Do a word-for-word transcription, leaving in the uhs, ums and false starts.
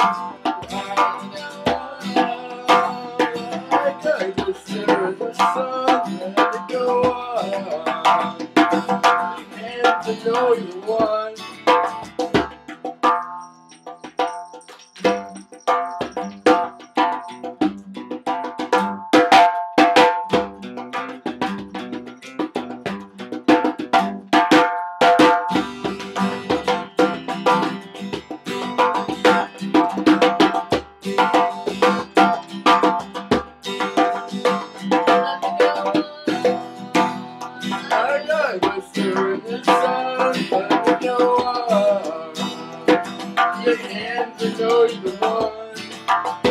To know you want. I know what's there in the sun, but you know what? You can't know you're the one.